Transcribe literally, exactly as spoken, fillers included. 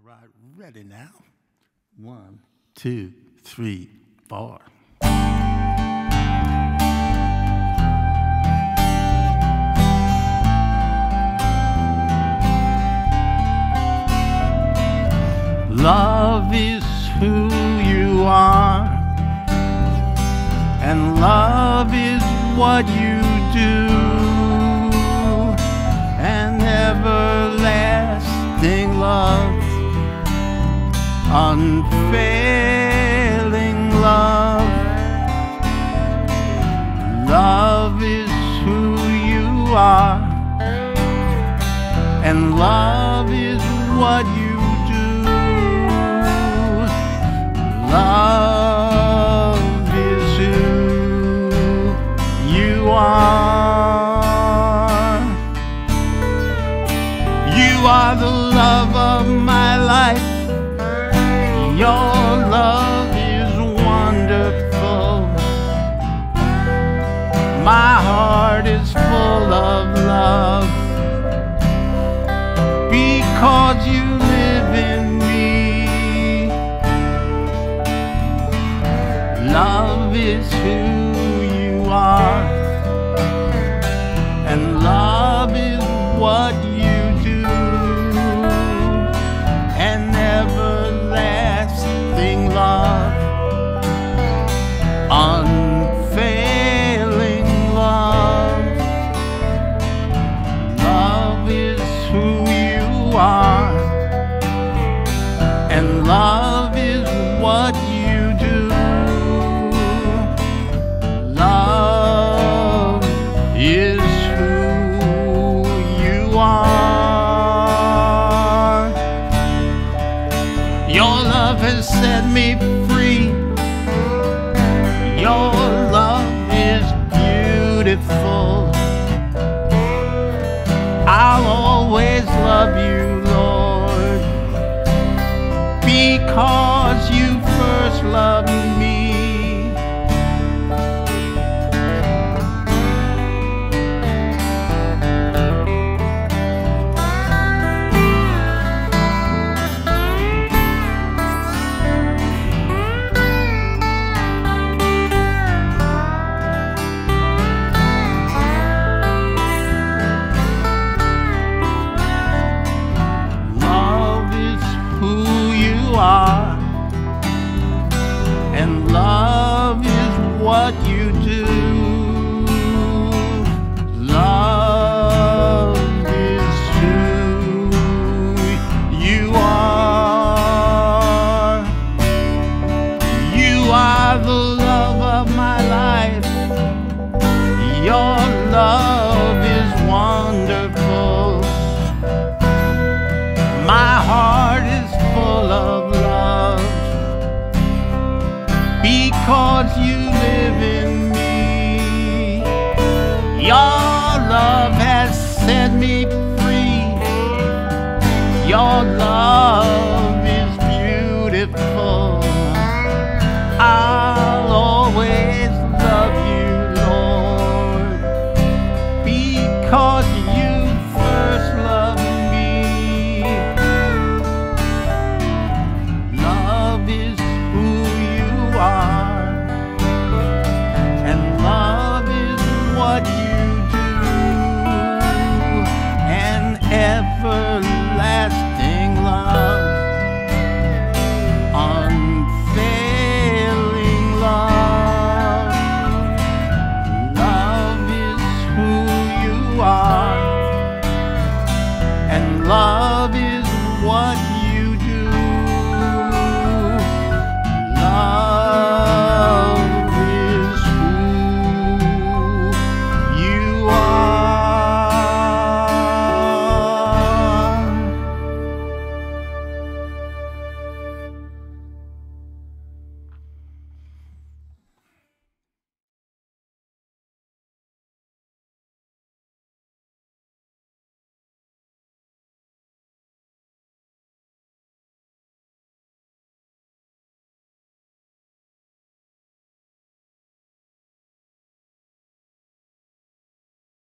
right, ready now. One, two, three, four. Love is who you are, and love is what you do, and everlasting love, unfailing love. Love is who you are, and love is what you do. Love is who you are. You are the love of my life. Your love is wonderful. My heart is full of love because you live in me. Love is who you are, and love is what you do, and everlasting love, unfailing love. Love is who you are, and love is what you do. Love is who you are. Your love has set me free. Your love is beautiful. I'll always love you, Lord, because you first loved me. Are, and love is what you do. Love is who you are. You are the love of my life. Your love is wonderful. My heart is full of love because you live in me. Your love has set me free. Your love